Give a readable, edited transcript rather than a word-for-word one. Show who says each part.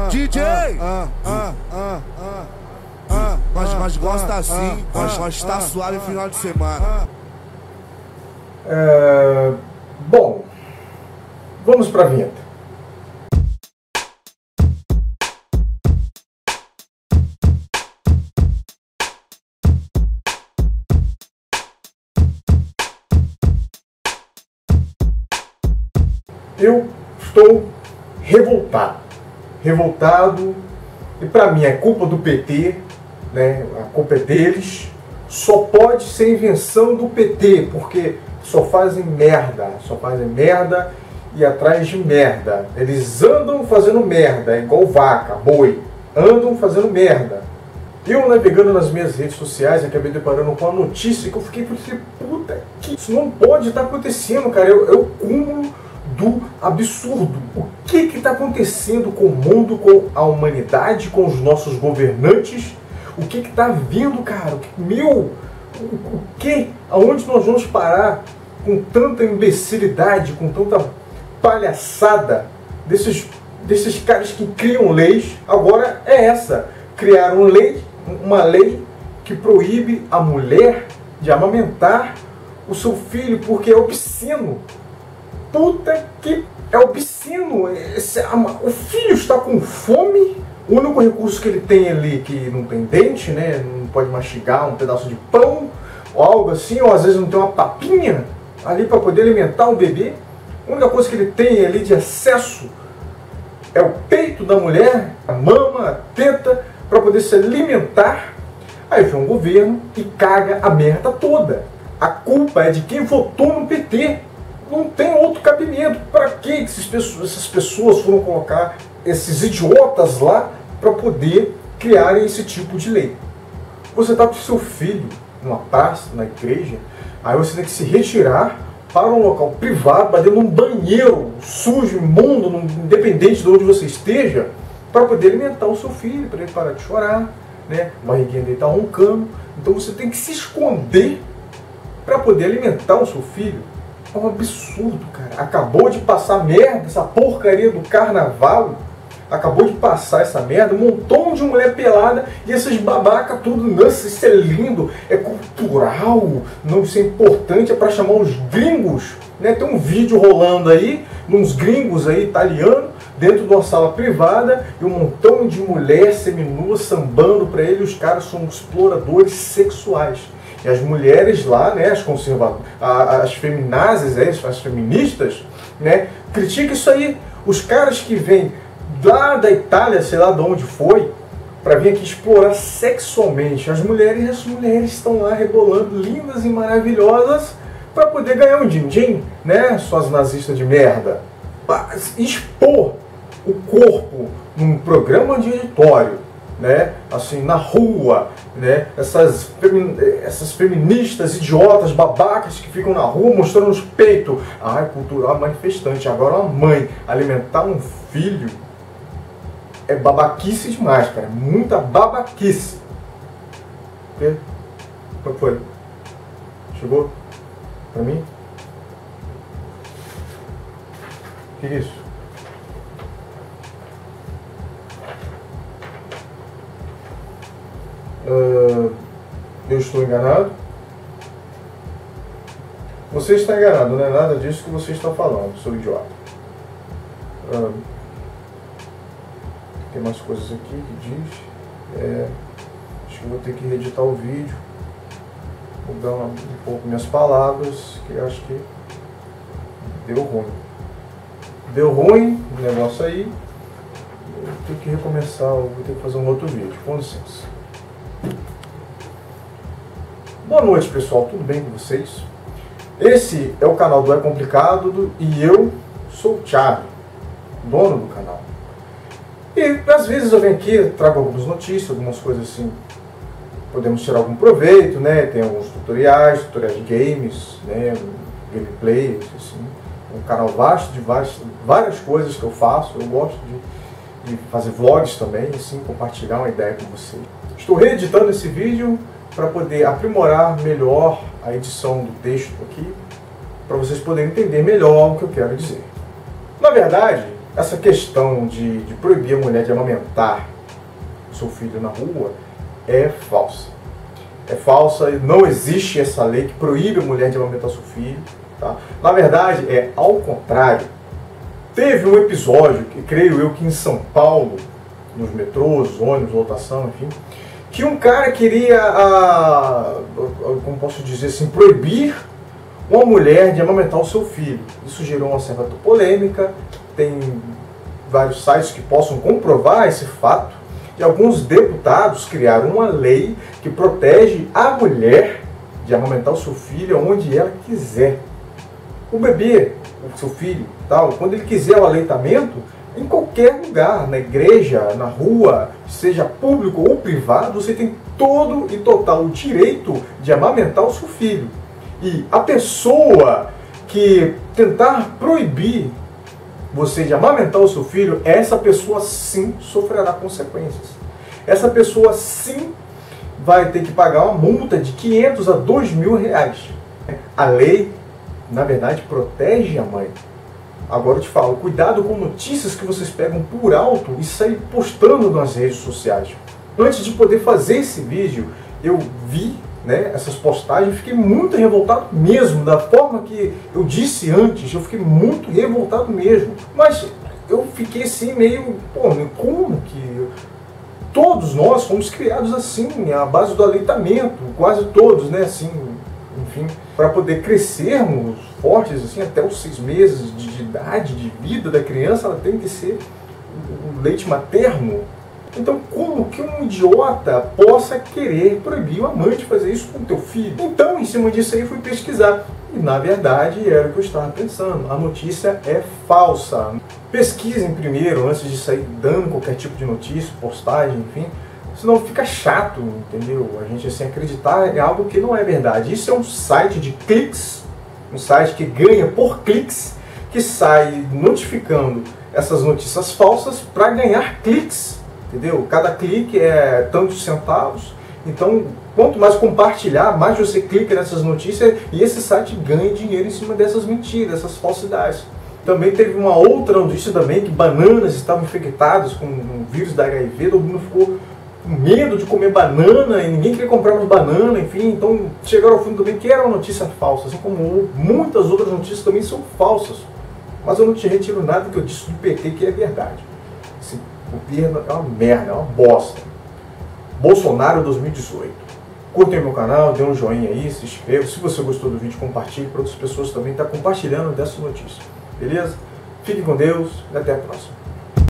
Speaker 1: DJ! Mas gosta assim, mas tá suave final de semana.
Speaker 2: Bom, vamos pra vinheta. Eu estou revoltado, e para mim é culpa do PT, né? A culpa é deles. Só pode ser invenção do PT, porque só fazem merda e atrás de merda. Eles andam fazendo merda, igual vaca, boi, andam fazendo merda. Eu navegando nas minhas redes sociais, acabei deparando com a notícia que eu fiquei pensando, puta, que isso não pode estar acontecendo, cara. É o cúmulo do absurdo. O que está acontecendo com o mundo, com a humanidade, com os nossos governantes? O que está vindo, cara? O que? Aonde nós vamos parar com tanta imbecilidade, com tanta palhaçada desses caras que criam leis? Agora é essa. Criaram uma lei que proíbe a mulher de amamentar o seu filho porque é obsceno. Puta que é obsceno. O filho está com fome. O único recurso que ele tem ali, que não tem dente, né? Não pode mastigar um pedaço de pão ou algo assim, ou às vezes não tem uma papinha ali para poder alimentar o bebê. A única coisa que ele tem ali de acesso é o peito da mulher, a mama, a teta, para poder se alimentar. Aí vem um governo e caga a merda toda. A culpa é de quem votou no PT. Não tem outro cabimento. Para que essas pessoas foram colocar esses idiotas lá para poder criarem esse tipo de lei? Você está com seu filho numa praça, na igreja, aí você tem que se retirar para um local privado, para dentro de um banheiro sujo, imundo, independente de onde você esteja, para poder alimentar o seu filho, para ele parar de chorar, né? A barriguinha dele está roncando. Então você tem que se esconder para poder alimentar o seu filho. É um absurdo, cara. Acabou de passar merda, essa porcaria do carnaval. Acabou de passar essa merda, um montão de mulher pelada e esses babacas tudo. Nossa, isso é lindo, é cultural, não, isso é importante, é para chamar os gringos, né? Tem um vídeo rolando aí, uns gringos aí, italianos, dentro de uma sala privada e um montão de mulher seminua sambando para ele. Os caras são exploradores sexuais. E as mulheres lá, né, as conservadoras, as feminazes, as feministas, né, criticam isso aí. Os caras que vêm lá da Itália, sei lá de onde foi, para vir aqui explorar sexualmente as mulheres estão lá rebolando, lindas e maravilhosas, para poder ganhar um din-din, né, suas nazistas de merda. Expor o corpo num programa de auditório, né, assim, na rua, né, essas feministas idiotas, babacas que ficam na rua mostrando os peitos. Cultural manifestante. Agora uma mãe alimentar um filho é babaquice demais, cara. Muita babaquice. Qual foi? Chegou? Pra mim? O que é isso? Eu estou enganado? Você está enganado, não é nada disso que você está falando, seu idiota. Tem mais coisas aqui que diz. Acho que eu vou ter que reeditar o vídeo, mudar um pouco minhas palavras, que eu acho que deu ruim. Deu ruim o negócio aí. Eu tenho que recomeçar, vou ter que fazer um outro vídeo. Com licença. Boa noite, pessoal, tudo bem com vocês? Esse é o canal do É Complicado e eu sou o Thiago, dono do canal. E às vezes eu venho aqui, trago algumas notícias, algumas coisas assim, podemos tirar algum proveito, né? Tem alguns tutoriais de games, né? Gameplay, assim. Um canal vasto de várias coisas que eu faço. Eu gosto de fazer vlogs também, assim, compartilhar uma ideia com vocês. Estou reeditando esse vídeo para poder aprimorar melhor a edição do texto aqui, para vocês poderem entender melhor o que eu quero dizer. Na verdade, essa questão de proibir a mulher de amamentar seu filho na rua é falsa. É falsa, não existe essa lei que proíbe a mulher de amamentar seu filho. Tá? Na verdade, é ao contrário. Teve um episódio, que creio eu que em São Paulo, nos metrôs, ônibus, lotação, enfim, que um cara queria, como posso dizer assim, proibir uma mulher de amamentar o seu filho. Isso gerou uma certa polêmica, tem vários sites que possam comprovar esse fato, e alguns deputados criaram uma lei que protege a mulher de amamentar o seu filho onde ela quiser. O bebê, o seu filho, tal, quando ele quiser o aleitamento, em qualquer lugar, na igreja, na rua, seja público ou privado, você tem todo e total direito de amamentar o seu filho. E a pessoa que tentar proibir você de amamentar o seu filho, essa pessoa sim sofrerá consequências. Essa pessoa sim vai ter que pagar uma multa de 500 a 2.000 reais. A lei, na verdade, protege a mãe. Agora eu te falo, cuidado com notícias que vocês pegam por alto e saem postando nas redes sociais. Antes de poder fazer esse vídeo, eu vi, né, essas postagens, fiquei muito revoltado mesmo, da forma que eu disse antes, eu fiquei muito revoltado mesmo. Mas eu fiquei assim meio, pô, como que todos nós fomos criados assim, à base do aleitamento, quase todos, né, assim, enfim, para poder crescermos fortes, assim, até os 6 meses de idade, de vida da criança, ela tem que ser o leite materno. Então, como que um idiota possa querer proibir uma mãe de fazer isso com o teu filho? Então, em cima disso aí, eu fui pesquisar. E, na verdade, era o que eu estava pensando. A notícia é falsa. Pesquisem primeiro, antes de sair dando qualquer tipo de notícia, postagem, enfim. Senão fica chato, entendeu? A gente, assim, acreditar em algo que não é verdade. Isso é um site de cliques, um site que ganha por cliques, que sai notificando essas notícias falsas para ganhar cliques. Entendeu? Cada clique é tantos centavos, então quanto mais compartilhar, mais você clica nessas notícias e esse site ganha dinheiro em cima dessas mentiras, dessas falsidades. Também teve uma outra notícia também que bananas estavam infectadas com o vírus da HIV, todo mundo ficou com medo de comer banana e ninguém queria comprar mais banana, enfim, então chegaram ao fundo também que era uma notícia falsa, assim como muitas outras notícias também são falsas. Mas eu não te retiro nada que eu disse do PT que é verdade. O governo é uma merda, é uma bosta. Bolsonaro 2018. Curtem meu canal, dê um joinha aí, se inscreva. Se você gostou do vídeo, compartilhe para outras pessoas também. Está compartilhando dessa notícia. Beleza? Fique com Deus e até a próxima.